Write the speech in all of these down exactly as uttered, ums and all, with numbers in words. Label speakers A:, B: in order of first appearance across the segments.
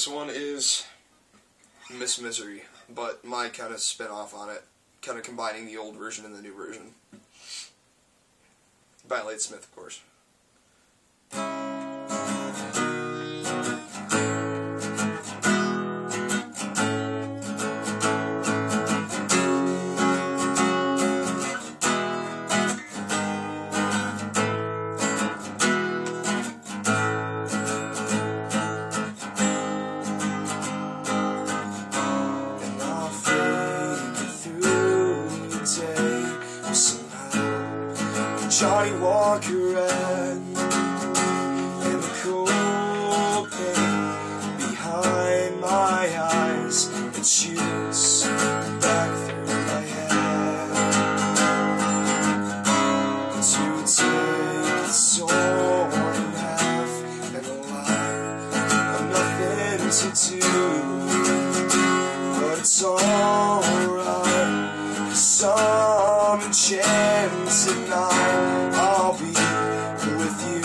A: This one is Miss Misery, but my kind of spin off on it, kind of combining the old version and the new version. By Elliot Smith, of course.
B: Johnny Walker and, and the cold pain behind my eyes, it shoots back through my head. To take its torn in half and a lie of nothing to do, but it's alright, 'cause some enchanted night I'll be with you.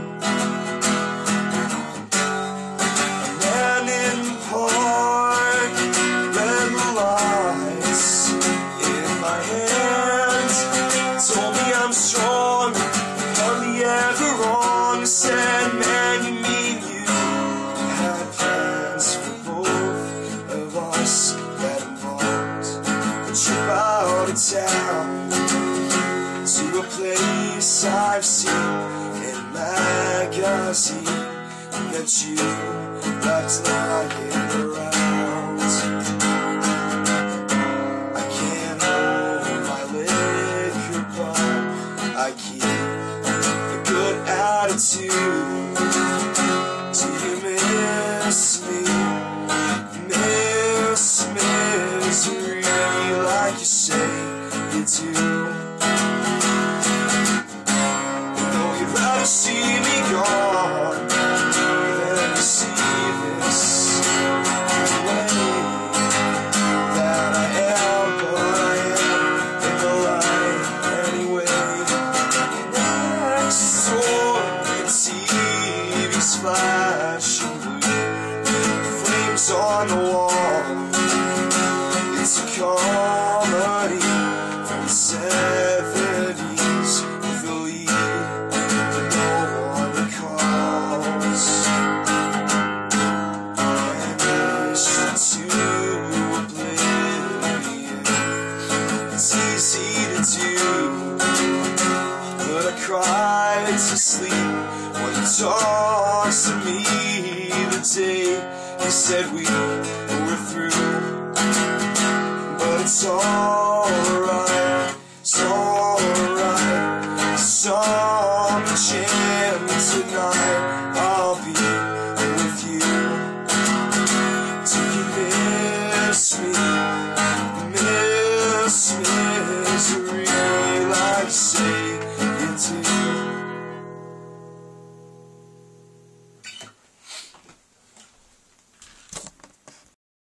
B: A man in the park, red lights in my hands, told me I'm strong, hardly ever wrong. Said, man, you mean you had plans for both of us that involved a trip out of town to a place I've seen in magazine that you left lying around. I can't hold my liquor, but I keep a good attitude. Do you miss me, Miss Misery, like you say you do? See me gone, let me see this way that I am, but I am in the light anyway. Next door, the T V's flashing blue, flames on the wall. It's a comedy from the seventies with the lead cried to sleep when he talks to me the day he said we were through. But it's alright, it's alright, some chance tonight